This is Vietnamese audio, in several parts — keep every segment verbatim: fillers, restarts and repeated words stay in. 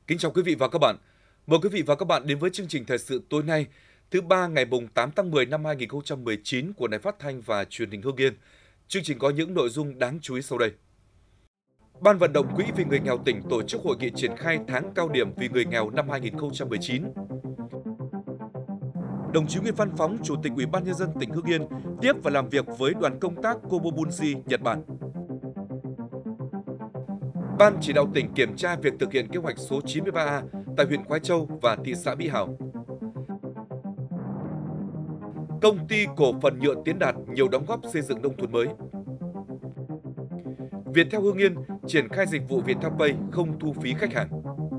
Kính chào quý vị và các bạn. Mời quý vị và các bạn đến với chương trình thời sự tối nay, thứ ba ngày mùng tám tháng mười năm hai nghìn không trăm mười chín của Đài Phát thanh và Truyền hình Hưng Yên. Chương trình có những nội dung đáng chú ý sau đây. Ban vận động Quỹ vì người nghèo tỉnh tổ chức hội nghị triển khai tháng cao điểm vì người nghèo năm hai nghìn không trăm mười chín. Đồng chí Nguyễn Văn Phóng, Chủ tịch Ủy ban nhân dân tỉnh Hưng Yên tiếp và làm việc với đoàn công tác Kobobunji, Nhật Bản. Ban chỉ đạo tỉnh kiểm tra việc thực hiện kế hoạch số chín mươi ba A tại huyện Khoái Châu và thị xã Mỹ Hào. Công ty cổ phần nhựa Tiến Đạt nhiều đóng góp xây dựng nông thôn mới. Viettel Hưng Yên triển khai dịch vụ Viettel Pay không thu phí khách hàng.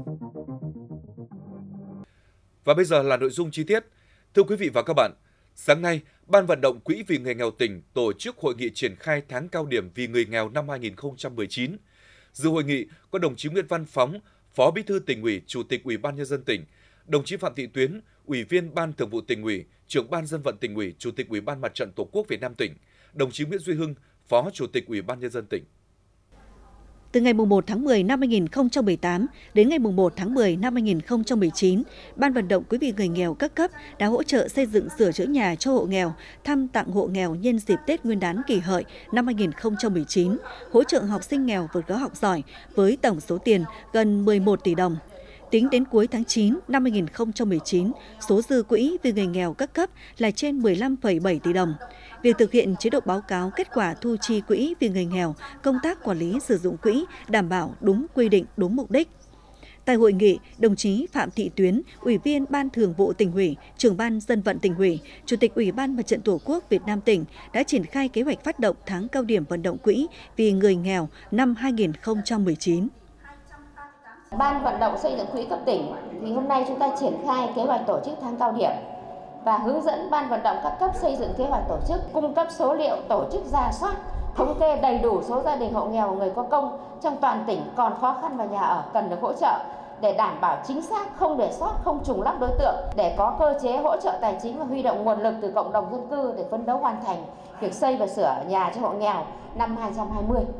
Và bây giờ là nội dung chi tiết. Thưa quý vị và các bạn, sáng nay, Ban vận động Quỹ vì người nghèo tỉnh tổ chức hội nghị triển khai tháng cao điểm vì người nghèo năm hai nghìn không trăm mười chín. Dự hội nghị có đồng chí Nguyễn Văn Phóng, Phó Bí thư Tỉnh ủy, Chủ tịch Ủy ban nhân dân tỉnh, đồng chí Phạm Thị Tuyến, Ủy viên Ban Thường vụ Tỉnh ủy, Trưởng ban Dân vận Tỉnh ủy, Chủ tịch Ủy ban Mặt trận Tổ quốc Việt Nam tỉnh, đồng chí Nguyễn Duy Hưng, Phó Chủ tịch Ủy ban nhân dân tỉnh. Từ ngày mùng một tháng mười năm hai nghìn không trăm mười tám đến ngày mùng một tháng mười năm hai nghìn không trăm mười chín, Ban vận động Quỹ vì người nghèo các cấp đã hỗ trợ xây dựng sửa chữa nhà cho hộ nghèo, thăm tặng hộ nghèo nhân dịp Tết Nguyên đán Kỷ Hợi năm hai nghìn không trăm mười chín, hỗ trợ học sinh nghèo vượt khó học giỏi với tổng số tiền gần mười một tỷ đồng. Tính đến cuối tháng chín năm hai nghìn không trăm mười chín, số dư quỹ vì người nghèo các cấp là trên mười lăm phẩy bảy tỷ đồng. Việc thực hiện chế độ báo cáo kết quả thu chi quỹ vì người nghèo, công tác quản lý sử dụng quỹ đảm bảo đúng quy định, đúng mục đích. Tại hội nghị, đồng chí Phạm Thị Tuyến, Ủy viên Ban Thường vụ Tỉnh ủy, Trưởng ban Dân vận Tỉnh ủy, Chủ tịch Ủy ban Mặt trận Tổ quốc Việt Nam tỉnh đã triển khai kế hoạch phát động tháng cao điểm vận động quỹ vì người nghèo năm hai nghìn không trăm mười chín. Ban vận động xây dựng quỹ cấp tỉnh thì hôm nay chúng ta triển khai kế hoạch tổ chức tháng cao điểm và hướng dẫn ban vận động các cấp xây dựng kế hoạch tổ chức, cung cấp số liệu tổ chức rà soát, thống kê đầy đủ số gia đình hộ nghèo, người có công trong toàn tỉnh còn khó khăn về nhà ở cần được hỗ trợ để đảm bảo chính xác, không để sót, không trùng lắp đối tượng, để có cơ chế hỗ trợ tài chính và huy động nguồn lực từ cộng đồng dân cư để phấn đấu hoàn thành việc xây và sửa nhà cho hộ nghèo năm hai nghìn không trăm hai mươi.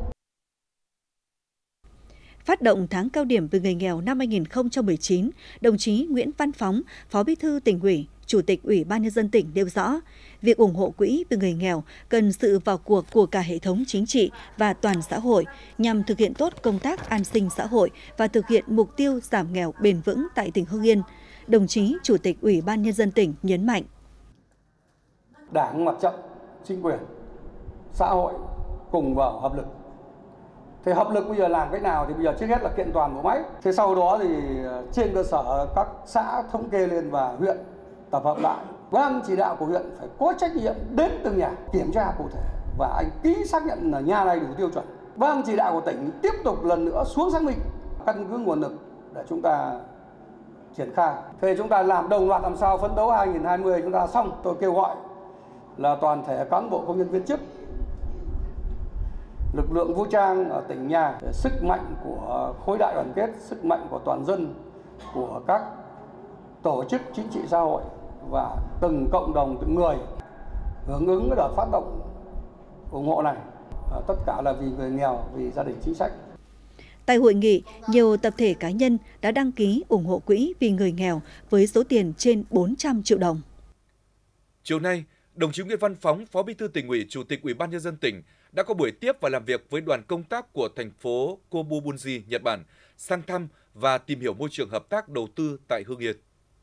Phát động tháng cao điểm về người nghèo năm hai nghìn không trăm mười chín, đồng chí Nguyễn Văn Phóng, Phó Bí thư Tỉnh ủy, Chủ tịch Ủy ban nhân dân tỉnh nêu rõ, việc ủng hộ quỹ vì người nghèo cần sự vào cuộc của cả hệ thống chính trị và toàn xã hội nhằm thực hiện tốt công tác an sinh xã hội và thực hiện mục tiêu giảm nghèo bền vững tại tỉnh Hưng Yên. Đồng chí Chủ tịch Ủy ban nhân dân tỉnh nhấn mạnh: Đảng, Mặt trận, chính quyền, xã hội cùng vào hợp lực. Thì hợp lực bây giờ làm cách nào thì bây giờ trước hết là kiện toàn bộ máy. Thế sau đó thì trên cơ sở các xã thống kê lên và huyện tập hợp lại. Ban chỉ đạo của huyện phải có trách nhiệm đến từng nhà kiểm tra cụ thể và anh ký xác nhận là nhà này đủ tiêu chuẩn. Ban chỉ đạo của tỉnh tiếp tục lần nữa xuống xác minh căn cứ nguồn lực để chúng ta triển khai. Thế chúng ta làm đồng loạt làm sao phấn đấu hai nghìn không trăm hai mươi chúng ta xong. Tôi kêu gọi là toàn thể cán bộ công nhân viên chức, lực lượng vũ trang ở tỉnh nhà, sức mạnh của khối đại đoàn kết, sức mạnh của toàn dân, của các tổ chức chính trị xã hội và từng cộng đồng, từng người hưởng ứng cái đợt phát động ủng hộ này. Tất cả là vì người nghèo, vì gia đình chính sách. Tại hội nghị, nhiều tập thể cá nhân đã đăng ký ủng hộ quỹ vì người nghèo với số tiền trên bốn trăm triệu đồng. Chiều nay, đồng chí Nguyễn Văn Phóng, Phó Bí thư Tỉnh ủy, Chủ tịch Ủy ban nhân dân tỉnh đã có buổi tiếp và làm việc với đoàn công tác của thành phố Kobobunji, Nhật Bản sang thăm và tìm hiểu môi trường hợp tác đầu tư tại Hưng Yên.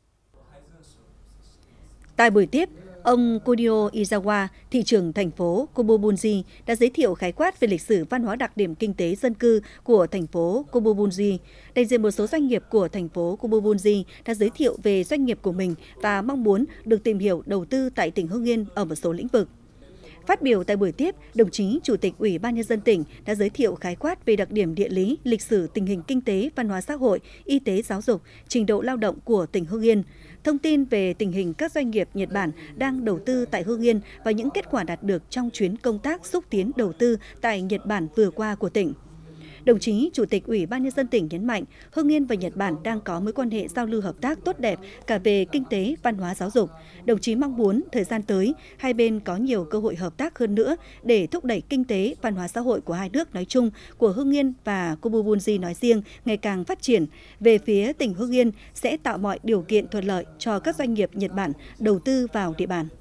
Tại buổi tiếp, ông Kunio Izawa, thị trưởng thành phố Kobobunji đã giới thiệu khái quát về lịch sử văn hóa đặc điểm kinh tế dân cư của thành phố Kobobunji. Đại diện một số doanh nghiệp của thành phố Kobobunji đã giới thiệu về doanh nghiệp của mình và mong muốn được tìm hiểu đầu tư tại tỉnh Hưng Yên ở một số lĩnh vực. Phát biểu tại buổi tiếp, đồng chí Chủ tịch Ủy ban nhân dân tỉnh đã giới thiệu khái quát về đặc điểm địa lý, lịch sử, tình hình kinh tế, văn hóa xã hội, y tế, giáo dục, trình độ lao động của tỉnh Hưng Yên, thông tin về tình hình các doanh nghiệp Nhật Bản đang đầu tư tại Hưng Yên và những kết quả đạt được trong chuyến công tác xúc tiến đầu tư tại Nhật Bản vừa qua của tỉnh. Đồng chí Chủ tịch Ủy ban Nhân dân tỉnh nhấn mạnh, Hưng Yên và Nhật Bản đang có mối quan hệ giao lưu hợp tác tốt đẹp cả về kinh tế, văn hóa, giáo dục. Đồng chí mong muốn thời gian tới, hai bên có nhiều cơ hội hợp tác hơn nữa để thúc đẩy kinh tế, văn hóa xã hội của hai nước nói chung, của Hưng Yên và Kobubunji nói riêng ngày càng phát triển. Về phía tỉnh Hưng Yên sẽ tạo mọi điều kiện thuận lợi cho các doanh nghiệp Nhật Bản đầu tư vào địa bàn.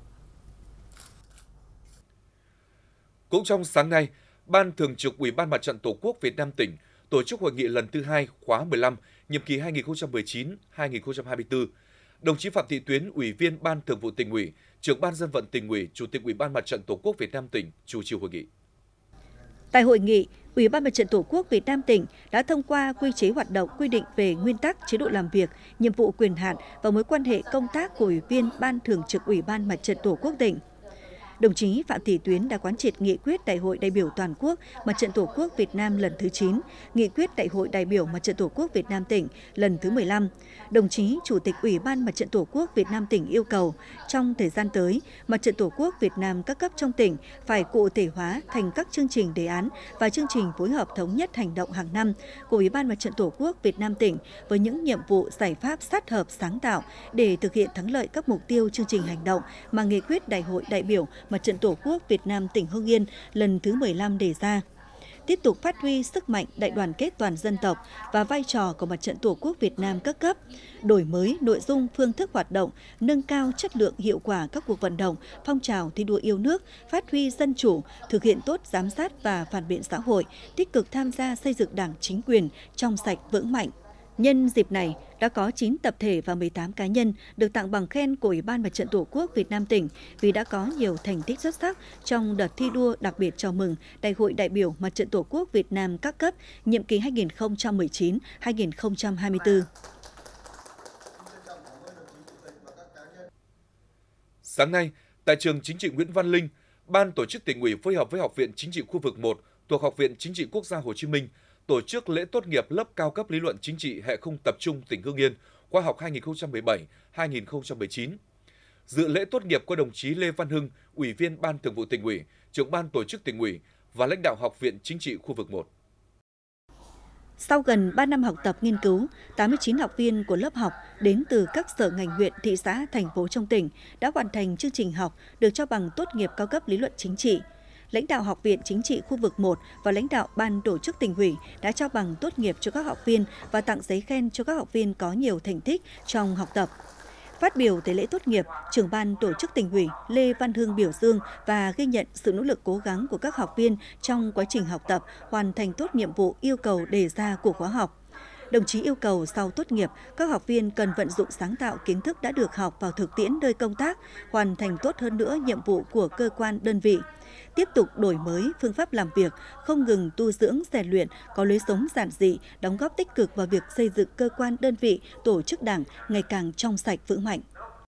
Cũng trong sáng nay, Ban Thường trực Ủy ban Mặt trận Tổ quốc Việt Nam tỉnh tổ chức hội nghị lần thứ hai khóa mười lăm, nhiệm kỳ hai nghìn không trăm mười chín đến hai nghìn không trăm hai mươi tư. Đồng chí Phạm Thị Tuyến, Ủy viên Ban Thường vụ Tỉnh ủy, Trưởng Ban Dân vận Tỉnh ủy, Chủ tịch Ủy ban Mặt trận Tổ quốc Việt Nam tỉnh chủ trì hội nghị. Tại hội nghị, Ủy ban Mặt trận Tổ quốc Việt Nam tỉnh đã thông qua quy chế hoạt động, quy định về nguyên tắc, chế độ làm việc, nhiệm vụ, quyền hạn và mối quan hệ công tác của Ủy viên Ban Thường trực Ủy ban Mặt trận Tổ quốc tỉnh. Đồng chí Phạm Thị Tuyến đã quán triệt nghị quyết Đại hội đại biểu toàn quốc Mặt trận Tổ quốc Việt Nam lần thứ chín, nghị quyết Đại hội đại biểu Mặt trận Tổ quốc Việt Nam tỉnh lần thứ mười lăm. Đồng chí Chủ tịch Ủy ban Mặt trận Tổ quốc Việt Nam tỉnh yêu cầu trong thời gian tới, Mặt trận Tổ quốc Việt Nam các cấp trong tỉnh phải cụ thể hóa thành các chương trình đề án và chương trình phối hợp thống nhất hành động hàng năm của Ủy ban Mặt trận Tổ quốc Việt Nam tỉnh với những nhiệm vụ giải pháp sát hợp sáng tạo để thực hiện thắng lợi các mục tiêu chương trình hành động mà nghị quyết Đại hội đại biểu Mặt trận Tổ quốc Việt Nam tỉnh Hưng Yên lần thứ mười lăm đề ra. Tiếp tục phát huy sức mạnh đại đoàn kết toàn dân tộc và vai trò của Mặt trận Tổ quốc Việt Nam các cấp, đổi mới nội dung, phương thức hoạt động, nâng cao chất lượng hiệu quả các cuộc vận động, phong trào thi đua yêu nước, phát huy dân chủ, thực hiện tốt giám sát và phản biện xã hội, tích cực tham gia xây dựng Đảng chính quyền trong sạch vững mạnh. Nhân dịp này, đã có chín tập thể và mười tám cá nhân được tặng bằng khen của Ủy ban Mặt trận Tổ quốc Việt Nam tỉnh vì đã có nhiều thành tích xuất sắc trong đợt thi đua đặc biệt chào mừng Đại hội đại biểu Mặt trận Tổ quốc Việt Nam các cấp nhiệm kỳ hai nghìn không trăm mười chín đến hai nghìn không trăm hai mươi tư. Sáng nay, tại trường Chính trị Nguyễn Văn Linh, Ban Tổ chức Tỉnh ủy phối hợp với Học viện Chính trị khu vực một thuộc Học viện Chính trị Quốc gia Hồ Chí Minh tổ chức lễ tốt nghiệp lớp cao cấp lý luận chính trị hệ không tập trung tỉnh Hưng Yên khóa học hai nghìn không trăm mười bảy đến hai nghìn không trăm mười chín. Dự lễ tốt nghiệp có đồng chí Lê Văn Hưng, Ủy viên Ban Thường vụ Tỉnh ủy, Trưởng Ban Tổ chức Tỉnh ủy và lãnh đạo Học viện Chính trị khu vực một. Sau gần ba năm học tập nghiên cứu, tám mươi chín học viên của lớp học đến từ các sở ngành huyện, thị xã, thành phố trong tỉnh đã hoàn thành chương trình học được trao bằng tốt nghiệp cao cấp lý luận chính trị. Lãnh đạo Học viện Chính trị khu vực một và lãnh đạo Ban Tổ chức Tỉnh ủy đã trao bằng tốt nghiệp cho các học viên và tặng giấy khen cho các học viên có nhiều thành tích trong học tập. Phát biểu tại lễ tốt nghiệp, Trưởng Ban Tổ chức Tỉnh ủy Lê Văn Hưng biểu dương và ghi nhận sự nỗ lực cố gắng của các học viên trong quá trình học tập, hoàn thành tốt nhiệm vụ yêu cầu đề ra của khóa học. Đồng chí yêu cầu sau tốt nghiệp, các học viên cần vận dụng sáng tạo kiến thức đã được học vào thực tiễn nơi công tác, hoàn thành tốt hơn nữa nhiệm vụ của cơ quan đơn vị. Tiếp tục đổi mới phương pháp làm việc, không ngừng tu dưỡng rèn luyện, có lối sống giản dị, đóng góp tích cực vào việc xây dựng cơ quan đơn vị, tổ chức Đảng ngày càng trong sạch vững mạnh.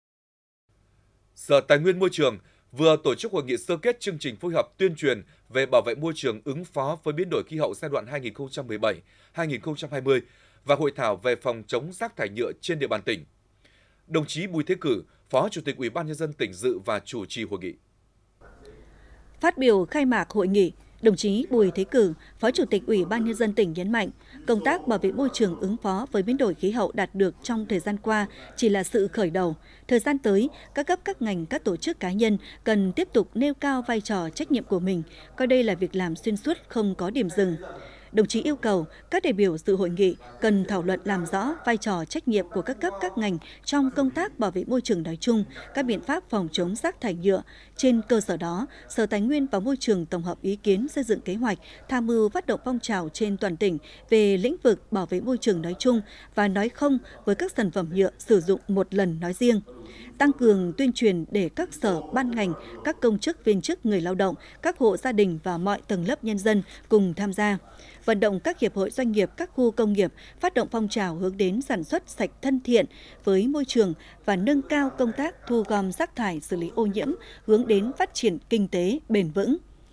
Sở Tài nguyên Môi trường vừa tổ chức hội nghị sơ kết chương trình phối hợp tuyên truyền về bảo vệ môi trường ứng phó với biến đổi khí hậu giai đoạn hai nghìn không trăm mười bảy đến hai nghìn không trăm hai mươi và hội thảo về phòng chống rác thải nhựa trên địa bàn tỉnh. Đồng chí Bùi Thế Cử, Phó Chủ tịch Ủy ban Nhân dân tỉnh dự và chủ trì hội nghị. Phát biểu khai mạc hội nghị, đồng chí Bùi Thế Cử, Phó Chủ tịch Ủy ban Nhân dân tỉnh nhấn mạnh, công tác bảo vệ môi trường ứng phó với biến đổi khí hậu đạt được trong thời gian qua chỉ là sự khởi đầu. Thời gian tới, các cấp các ngành, các tổ chức cá nhân cần tiếp tục nêu cao vai trò trách nhiệm của mình, coi đây là việc làm xuyên suốt không có điểm dừng. Đồng chí yêu cầu các đại biểu dự hội nghị cần thảo luận làm rõ vai trò trách nhiệm của các cấp các ngành trong công tác bảo vệ môi trường nói chung, các biện pháp phòng chống rác thải nhựa. Trên cơ sở đó, Sở Tài nguyên và Môi trường tổng hợp ý kiến xây dựng kế hoạch tham mưu phát động phong trào trên toàn tỉnh về lĩnh vực bảo vệ môi trường nói chung và nói không với các sản phẩm nhựa sử dụng một lần nói riêng. Tăng cường tuyên truyền để các sở, ban ngành, các công chức, viên chức, người lao động, các hộ gia đình và mọi tầng lớp nhân dân cùng tham gia. Vận động các hiệp hội doanh nghiệp, các khu công nghiệp phát động phong trào hướng đến sản xuất sạch thân thiện với môi trường và nâng cao công tác thu gom rác thải, xử lý ô nhiễm, hướng đến phát triển kinh tế bền vững.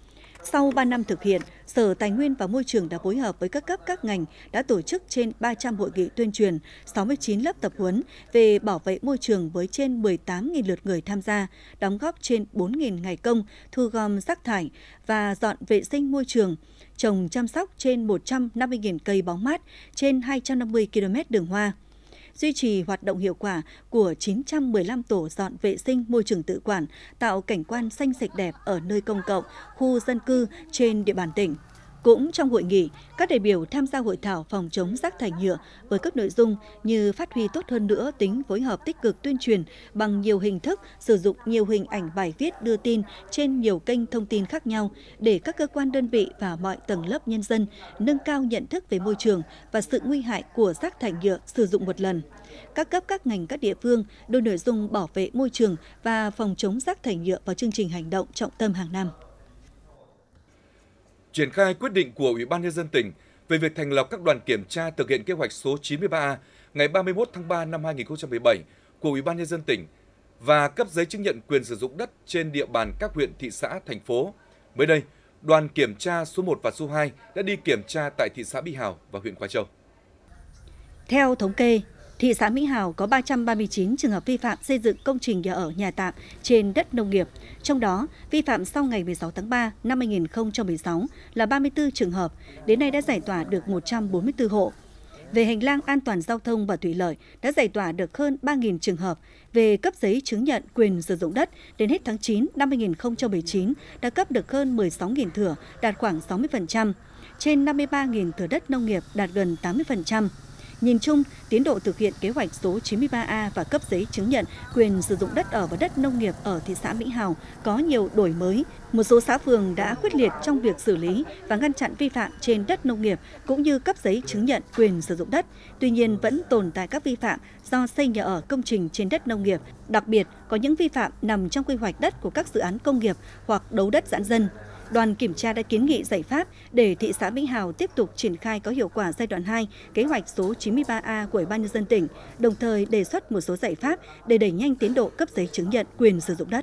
Sau ba năm thực hiện, Sở Tài nguyên và Môi trường đã phối hợp với các cấp các ngành đã tổ chức trên ba trăm hội nghị tuyên truyền, sáu mươi chín lớp tập huấn về bảo vệ môi trường với trên mười tám nghìn lượt người tham gia, đóng góp trên bốn nghìn ngày công thu gom rác thải và dọn vệ sinh môi trường, trồng chăm sóc trên một trăm năm mươi nghìn cây bóng mát, trên hai trăm năm mươi ki lô mét đường hoa. Duy trì hoạt động hiệu quả của chín trăm mười lăm tổ dọn vệ sinh môi trường tự quản, tạo cảnh quan xanh sạch đẹp ở nơi công cộng, khu dân cư trên địa bàn tỉnh. Cũng trong hội nghị, các đại biểu tham gia hội thảo phòng chống rác thải nhựa với các nội dung như phát huy tốt hơn nữa tính phối hợp tích cực tuyên truyền bằng nhiều hình thức, sử dụng nhiều hình ảnh bài viết đưa tin trên nhiều kênh thông tin khác nhau để các cơ quan đơn vị và mọi tầng lớp nhân dân nâng cao nhận thức về môi trường và sự nguy hại của rác thải nhựa sử dụng một lần. Các cấp các ngành các địa phương đưa nội dung bảo vệ môi trường và phòng chống rác thải nhựa vào chương trình hành động trọng tâm hàng năm. Triển khai quyết định của Ủy ban Nhân dân tỉnh về việc thành lập các đoàn kiểm tra thực hiện kế hoạch số chín mươi ba A ngày ba mươi mốt tháng ba năm hai nghìn không trăm mười bảy của Ủy ban Nhân dân tỉnh và cấp giấy chứng nhận quyền sử dụng đất trên địa bàn các huyện, thị xã, thành phố. Mới đây, đoàn kiểm tra số một và số hai đã đi kiểm tra tại thị xã Mỹ Hào và huyện Quái Châu. Theo thống kê, thị xã Mỹ Hào có ba trăm ba mươi chín trường hợp vi phạm xây dựng công trình nhà ở, nhà tạm trên đất nông nghiệp. Trong đó, vi phạm sau ngày mười sáu tháng ba năm hai nghìn không trăm mười sáu là ba mươi tư trường hợp, đến nay đã giải tỏa được một trăm bốn mươi tư hộ. Về hành lang an toàn giao thông và thủy lợi, đã giải tỏa được hơn ba nghìn trường hợp. Về cấp giấy chứng nhận quyền sử dụng đất, đến hết tháng chín năm hai nghìn không trăm mười chín đã cấp được hơn mười sáu nghìn thửa, đạt khoảng sáu mươi phần trăm. Trên năm mươi ba nghìn thửa đất nông nghiệp, đạt gần tám mươi phần trăm. Nhìn chung, tiến độ thực hiện kế hoạch số chín mươi ba A và cấp giấy chứng nhận quyền sử dụng đất ở và đất nông nghiệp ở thị xã Mỹ Hào có nhiều đổi mới. Một số xã phường đã quyết liệt trong việc xử lý và ngăn chặn vi phạm trên đất nông nghiệp cũng như cấp giấy chứng nhận quyền sử dụng đất. Tuy nhiên, vẫn tồn tại các vi phạm do xây nhà ở công trình trên đất nông nghiệp. Đặc biệt, có những vi phạm nằm trong quy hoạch đất của các dự án công nghiệp hoặc đấu đất giãn dân. Đoàn kiểm tra đã kiến nghị giải pháp để thị xã Mỹ Hào tiếp tục triển khai có hiệu quả giai đoạn hai kế hoạch số chín mươi ba A của Ủy ban Nhân dân tỉnh, đồng thời đề xuất một số giải pháp để đẩy nhanh tiến độ cấp giấy chứng nhận quyền sử dụng đất.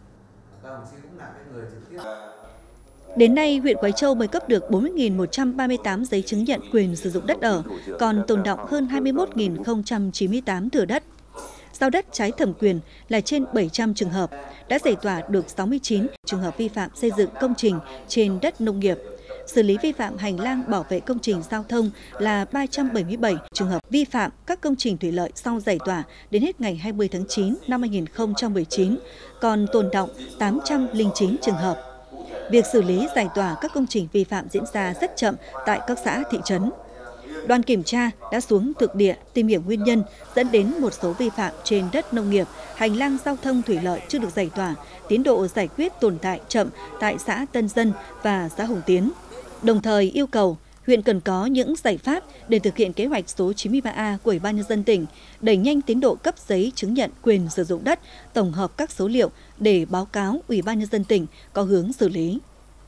Đến nay, huyện Quái Châu mới cấp được bốn mươi nghìn một trăm ba mươi tám giấy chứng nhận quyền sử dụng đất ở, còn tồn đọng hơn hai mươi mốt nghìn không trăm chín mươi tám thửa đất. Giao đất trái thẩm quyền là trên bảy trăm trường hợp, đã giải tỏa được sáu mươi chín trường hợp vi phạm xây dựng công trình trên đất nông nghiệp. Xử lý vi phạm hành lang bảo vệ công trình giao thông là ba trăm bảy mươi bảy trường hợp vi phạm các công trình thủy lợi sau giải tỏa đến hết ngày hai mươi tháng chín năm hai nghìn không trăm mười chín, còn tồn đọng tám trăm lẻ chín trường hợp. Việc xử lý giải tỏa các công trình vi phạm diễn ra rất chậm tại các xã, thị trấn. Đoàn kiểm tra đã xuống thực địa tìm hiểu nguyên nhân dẫn đến một số vi phạm trên đất nông nghiệp, hành lang giao thông thủy lợi chưa được giải tỏa, tiến độ giải quyết tồn tại chậm tại xã Tân Dân và xã Hùng Tiến. Đồng thời yêu cầu huyện cần có những giải pháp để thực hiện kế hoạch số chín mươi ba A của Ủy ban Nhân dân tỉnh, đẩy nhanh tiến độ cấp giấy chứng nhận quyền sử dụng đất, tổng hợp các số liệu để báo cáo Ủy ban Nhân dân tỉnh có hướng xử lý.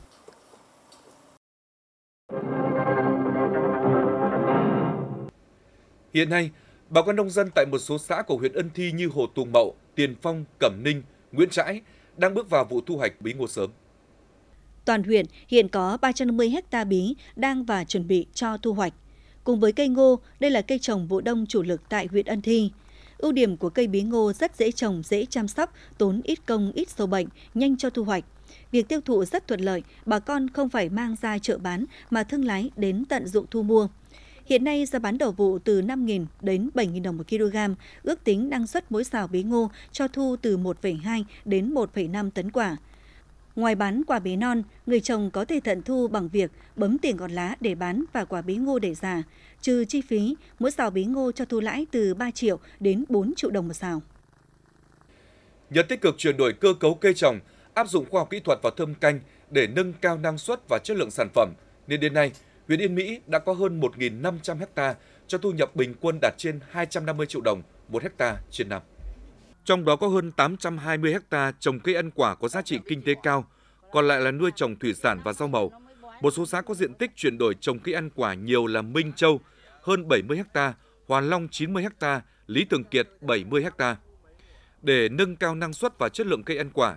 Hiện nay, bà con nông dân tại một số xã của huyện Ân Thi như Hồ Tùng Mậu, Tiền Phong, Cẩm Ninh, Nguyễn Trãi đang bước vào vụ thu hoạch bí ngô sớm. Toàn huyện hiện có ba trăm năm mươi héc ta bí đang và chuẩn bị cho thu hoạch. Cùng với cây ngô, đây là cây trồng vụ đông chủ lực tại huyện Ân Thi. Ưu điểm của cây bí ngô rất dễ trồng, dễ chăm sóc, tốn ít công, ít sâu bệnh, nhanh cho thu hoạch. Việc tiêu thụ rất thuận lợi, bà con không phải mang ra chợ bán mà thương lái đến tận dụng thu mua. Hiện nay, giá bán đầu vụ từ năm nghìn đến bảy nghìn đồng một kg, ước tính năng suất mỗi sào bí ngô cho thu từ một phẩy hai đến một phẩy năm tấn quả. Ngoài bán quả bí non, người trồng có thể tận thu bằng việc bấm tiền gọt lá để bán và quả bí ngô để già. Trừ chi phí, mỗi sào bí ngô cho thu lãi từ ba triệu đến bốn triệu đồng một sào. Nhờ tích cực chuyển đổi cơ cấu cây trồng, áp dụng khoa học kỹ thuật vào thâm canh để nâng cao năng suất và chất lượng sản phẩm, nên đến nay, huyện Yên Mỹ đã có hơn một nghìn năm trăm ha cho thu nhập bình quân đạt trên hai trăm năm mươi triệu đồng một hecta trên năm. Trong đó có hơn tám trăm hai mươi ha trồng cây ăn quả có giá trị kinh tế cao, còn lại là nuôi trồng thủy sản và rau màu. Một số xã có diện tích chuyển đổi trồng cây ăn quả nhiều là Minh Châu hơn bảy mươi ha, Hoàn Long chín mươi ha, Lý Thường Kiệt bảy mươi ha. Để nâng cao năng suất và chất lượng cây ăn quả,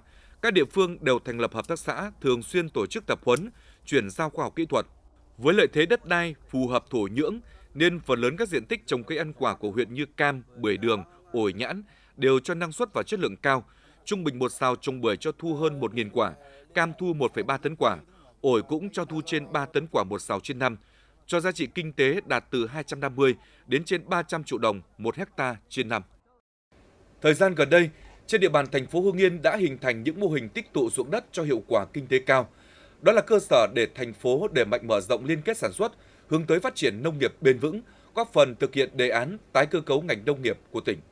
Các địa phương đều thành lập hợp tác xã, thường xuyên tổ chức tập huấn, chuyển giao khoa học kỹ thuật. Với lợi thế đất đai phù hợp thổ nhưỡng nên phần lớn các diện tích trồng cây ăn quả của huyện như cam, bưởi đường, ổi nhãn đều cho năng suất và chất lượng cao. Trung bình một sào trồng bưởi cho thu hơn một nghìn quả, cam thu một phẩy ba tấn quả, ổi cũng cho thu trên ba tấn quả một sào trên năm, cho giá trị kinh tế đạt từ hai trăm năm mươi đến trên ba trăm triệu đồng một hecta trên năm. Thời gian gần đây, trên địa bàn thành phố Hưng Yên đã hình thành những mô hình tích tụ ruộng đất cho hiệu quả kinh tế cao. Đó là cơ sở để thành phố đẩy mạnh mở rộng liên kết sản xuất, hướng tới phát triển nông nghiệp bền vững, góp phần thực hiện đề án tái cơ cấu ngành nông nghiệp của tỉnh.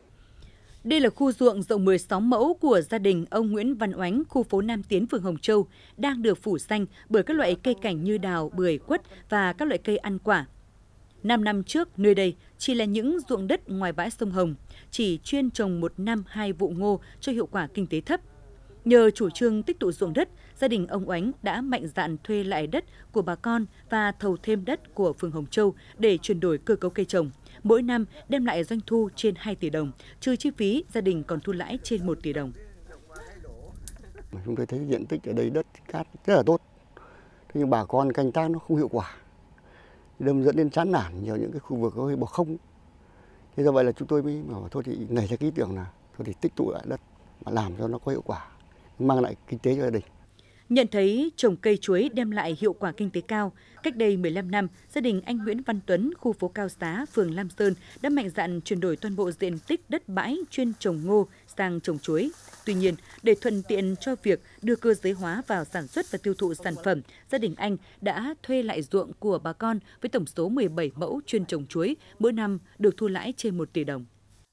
Đây là khu ruộng rộng mười sáu mẫu của gia đình ông Nguyễn Văn Oánh, khu phố Nam Tiến, phường Hồng Châu, đang được phủ xanh bởi các loại cây cảnh như đào, bưởi, quất và các loại cây ăn quả. Năm năm trước, nơi đây chỉ là những ruộng đất ngoài bãi sông Hồng, chỉ chuyên trồng một năm hai vụ ngô cho hiệu quả kinh tế thấp. Nhờ chủ trương tích tụ ruộng đất, gia đình ông Oánh đã mạnh dạn thuê lại đất của bà con và thầu thêm đất của phường Hồng Châu để chuyển đổi cơ cấu cây trồng. Mỗi năm đem lại doanh thu trên hai tỷ đồng, trừ chi phí gia đình còn thu lãi trên một tỷ đồng. Chúng tôi thấy diện tích ở đây đất cát rất là tốt, thế nhưng bà con canh tác nó không hiệu quả, đâm dẫn đến chán nản nhiều những cái khu vực có bỏ không. Thế do vậy là chúng tôi mới bảo thôi thì nảy ra cái ý tưởng là thôi thì tích tụ lại đất mà làm cho nó có hiệu quả, mang lại kinh tế cho gia đình. Nhận thấy trồng cây chuối đem lại hiệu quả kinh tế cao, cách đây mười lăm năm, gia đình anh Nguyễn Văn Tuấn, khu phố Cao Xá, phường Lam Sơn đã mạnh dạn chuyển đổi toàn bộ diện tích đất bãi chuyên trồng ngô sang trồng chuối. Tuy nhiên, để thuận tiện cho việc đưa cơ giới hóa vào sản xuất và tiêu thụ sản phẩm, gia đình anh đã thuê lại ruộng của bà con với tổng số mười bảy mẫu chuyên trồng chuối, mỗi năm được thu lãi trên một tỷ đồng.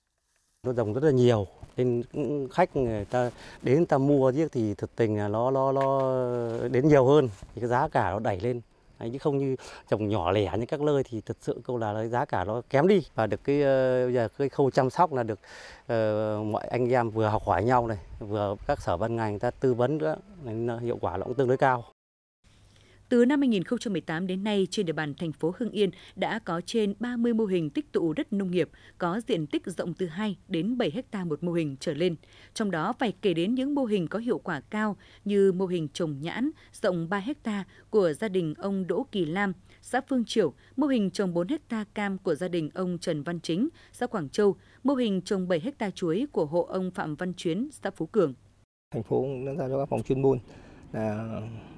Nó trồng rất là nhiều, nên khách người ta đến người ta mua chứ thì thực tình là nó nó nó đến nhiều hơn, thì cái giá cả nó đẩy lên. Đấy, chứ không như trồng nhỏ lẻ như các nơi thì thật sự câu là giá cả nó kém đi, và được cái bây giờ cái khâu chăm sóc là được uh, mọi anh em vừa học hỏi nhau này, vừa các sở ban ngành người ta tư vấn nữa, nên hiệu quả nó cũng tương đối cao. Từ năm hai nghìn không trăm mười tám đến nay, trên địa bàn thành phố Hưng Yên đã có trên ba mươi mô hình tích tụ đất nông nghiệp có diện tích rộng từ hai đến bảy ha một mô hình trở lên. Trong đó phải kể đến những mô hình có hiệu quả cao như mô hình trồng nhãn rộng ba ha của gia đình ông Đỗ Kỳ Lam, xã Phương Triểu, mô hình trồng bốn ha cam của gia đình ông Trần Văn Chính, xã Quảng Châu, mô hình trồng bảy ha chuối của hộ ông Phạm Văn Chuyến, xã Phú Cường. Thành phố cũng đã giao cho các phòng chuyên môn là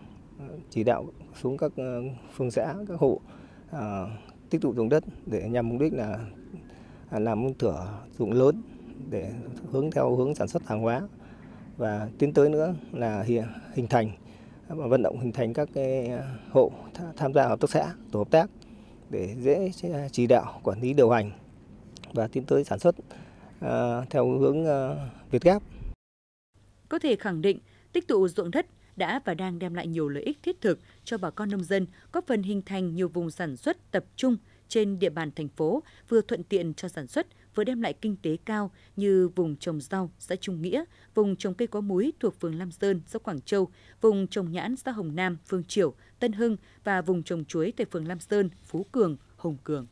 chỉ đạo xuống các phường xã, các hộ à, tích tụ ruộng đất để nhằm mục đích là làm một thửa ruộng lớn để hướng theo hướng sản xuất hàng hóa, và tiến tới nữa là hình thành vận động hình thành các cái hộ tham gia hợp tác xã, tổ hợp tác để dễ chỉ đạo, quản lý, điều hành và tiến tới sản xuất à, theo hướng à, Việt Gáp. Có thể khẳng định tích tụ ruộng đất đã và đang đem lại nhiều lợi ích thiết thực cho bà con nông dân, góp phần hình thành nhiều vùng sản xuất tập trung trên địa bàn thành phố, vừa thuận tiện cho sản xuất, vừa đem lại kinh tế cao như vùng trồng rau xã Trung Nghĩa, vùng trồng cây có múi thuộc phường Lam Sơn, xã Quảng Châu, vùng trồng nhãn xã Hồng Nam, Phương Triểu, Tân Hưng và vùng trồng chuối tại phường Lam Sơn, Phú Cường, Hồng Cường.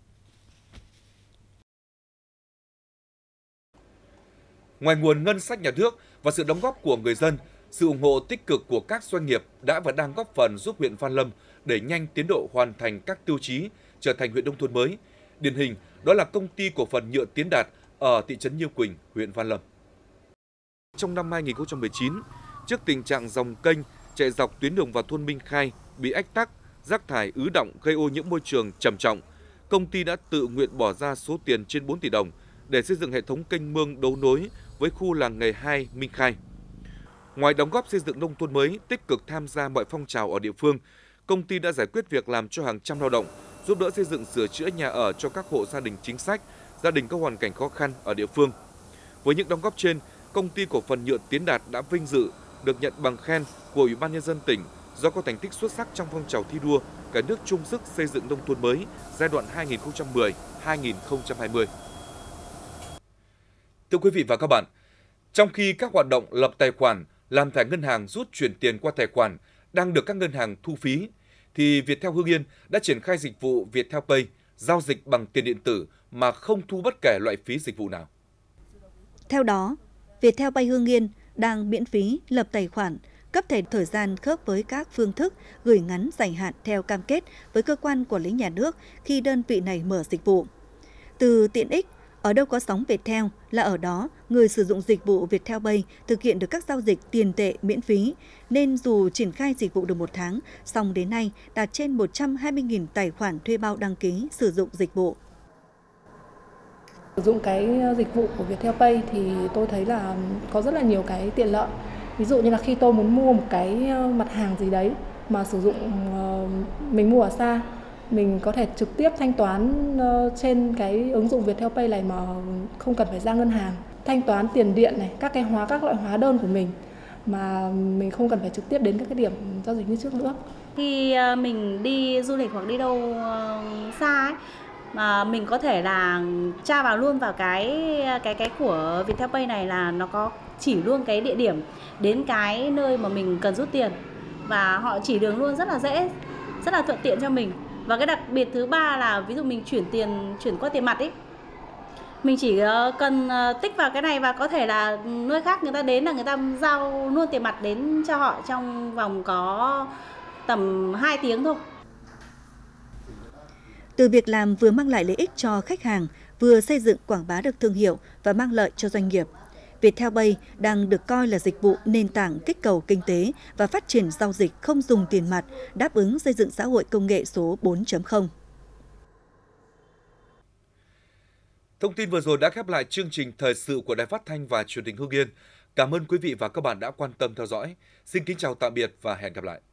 Ngoài nguồn ngân sách nhà nước và sự đóng góp của người dân, sự ủng hộ tích cực của các doanh nghiệp đã và đang góp phần giúp huyện Văn Lâm đẩy nhanh tiến độ hoàn thành các tiêu chí trở thành huyện nông thôn mới. Điển hình đó là công ty cổ phần nhựa Tiến Đạt ở thị trấn Nhiêu Quỳnh, huyện Văn Lâm. Trong năm hai nghìn không trăm mười chín, trước tình trạng dòng kênh chạy dọc tuyến đường vào thôn Minh Khai bị ách tắc, rác thải ứ đọng gây ô nhiễm môi trường trầm trọng, công ty đã tự nguyện bỏ ra số tiền trên bốn tỷ đồng để xây dựng hệ thống kênh mương đấu nối với khu làng nghề hai Minh Khai. Ngoài đóng góp xây dựng nông thôn mới, tích cực tham gia mọi phong trào ở địa phương, công ty đã giải quyết việc làm cho hàng trăm lao động, giúp đỡ xây dựng sửa chữa nhà ở cho các hộ gia đình chính sách, gia đình có hoàn cảnh khó khăn ở địa phương. Với những đóng góp trên, công ty cổ phần nhựa Tiến Đạt đã vinh dự được nhận bằng khen của Ủy ban Nhân dân tỉnh do có thành tích xuất sắc trong phong trào thi đua cả nước chung sức xây dựng nông thôn mới giai đoạn hai nghìn không trăm mười đến hai nghìn không trăm hai mươi. Thưa quý vị và các bạn, trong khi các hoạt động lập tài khoản, làm thẻ ngân hàng, rút chuyển tiền qua tài khoản đang được các ngân hàng thu phí, thì Viettel Hưng Yên đã triển khai dịch vụ Viettel Pay, giao dịch bằng tiền điện tử mà không thu bất kể loại phí dịch vụ nào. Theo đó, Viettel Pay Hưng Yên đang miễn phí lập tài khoản, cấp thẻ thời gian khớp với các phương thức gửi ngắn dài hạn theo cam kết với cơ quan quản lý nhà nước khi đơn vị này mở dịch vụ. Từ tiện ích, ở đâu có sóng Viettel là ở đó người sử dụng dịch vụ Viettel Pay thực hiện được các giao dịch tiền tệ miễn phí, nên dù triển khai dịch vụ được một tháng, song đến nay đạt trên một trăm hai mươi nghìn tài khoản thuê bao đăng ký sử dụng dịch vụ. Sử dụng cái dịch vụ của Viettel Pay thì tôi thấy là có rất là nhiều cái tiện lợi. Ví dụ như là khi tôi muốn mua một cái mặt hàng gì đấy mà sử dụng mình mua ở xa, mình có thể trực tiếp thanh toán trên cái ứng dụng Viettel Pay này mà không cần phải ra ngân hàng. Thanh toán tiền điện này, các cái hóa các loại hóa đơn của mình mà mình không cần phải trực tiếp đến các cái điểm giao dịch như trước nữa. Khi mình đi du lịch hoặc đi đâu xa ấy, mà mình có thể là tra vào luôn vào cái cái cái của Viettel Pay này là nó có chỉ luôn cái địa điểm đến cái nơi mà mình cần rút tiền, và họ chỉ đường luôn rất là dễ, rất là thuận tiện cho mình. Và cái đặc biệt thứ ba là ví dụ mình chuyển tiền chuyển qua tiền mặt ấy, mình chỉ cần tích vào cái này và có thể là nơi khác người ta đến là người ta giao luôn tiền mặt đến cho họ trong vòng có tầm hai tiếng thôi. Từ việc làm vừa mang lại lợi ích cho khách hàng, vừa xây dựng quảng bá được thương hiệu và mang lợi cho doanh nghiệp, Viettel Pay đang được coi là dịch vụ nền tảng kích cầu kinh tế và phát triển giao dịch không dùng tiền mặt, đáp ứng xây dựng xã hội công nghệ số bốn chấm không. Thông tin vừa rồi đã khép lại chương trình thời sự của Đài Phát thanh và Truyền hình Hưng Yên. Cảm ơn quý vị và các bạn đã quan tâm theo dõi. Xin kính chào tạm biệt và hẹn gặp lại.